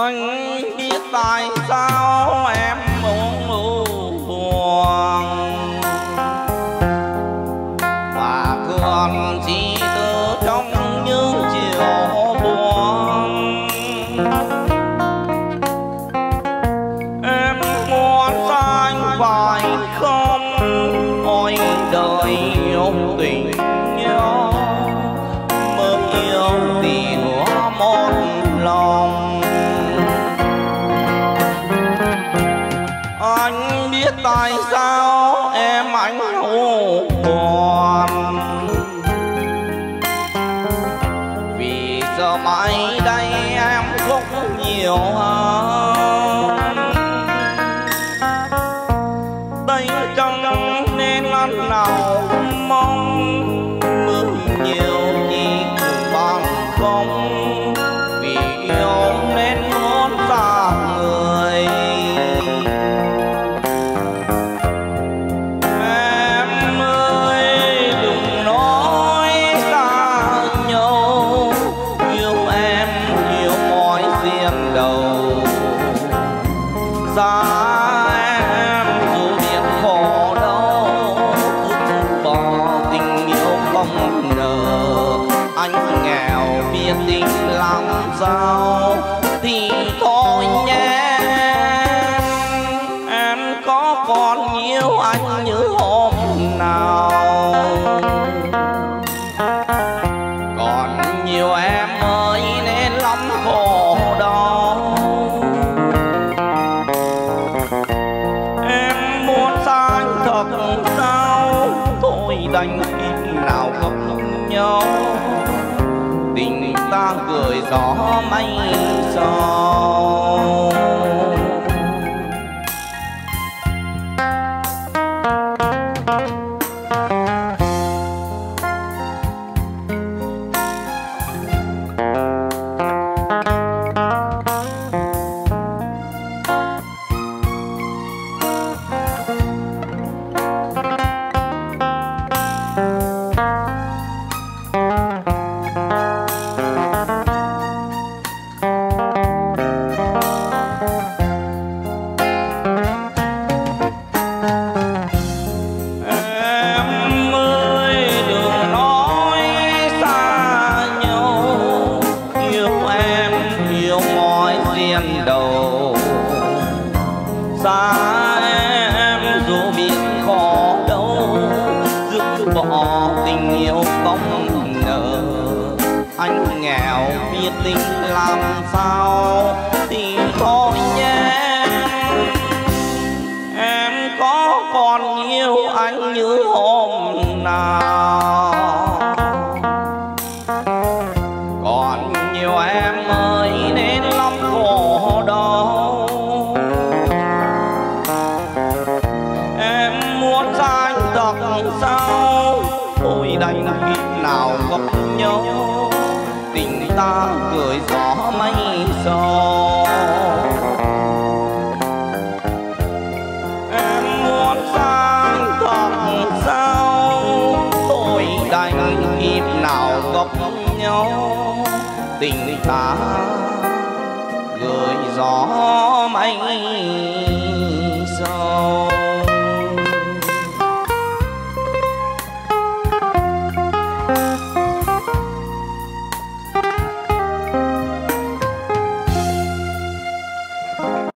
Anh biết tại sao em muốn buồn và còn chỉ từ trong những chiều buồn. Em muốn xa anh phải không? Ôi đời yêu tình nhau mới yêu thì hứa một lòng. Anh biết tại sao em anh buồn, vì giờ mai đây em khóc nhiều hơn. Đây chẳng nên ăn nào mong mưa nhiều chỉ bằng không, vì yêu nên muốn xa người. Em ơi đừng nói xa nhau, yêu em yêu mỏi xiên đầu. Xa em dù biết khổ đau, dứt bỏ tình yêu không nở. Anh nghèo biết tình làm sao thì thôi nhé. Em có còn yêu anh như hôm nào? Còn nhiều em ơi nên lắm khổ đau. Em muốn xa anh thật sao? Thôi đành khi nào gặp nhau, tình ta cười gió mây sau. Đầu xa em dù biết khó đâu, dứt bỏ tình yêu không nở. Anh nghèo biết tình làm sao thì thôi nhé. Em có còn yêu anh như hôm nào? Còn nhiều em ơi nên lắm khổ đau. Em muốn xa anh thật sao? Thôi đành khi nào gặp nhau, tình ta cười gió mây sau. Em muốn xa anh thật sao? Thôi đành khi nào gặp nhau, tình ta gửi gió mây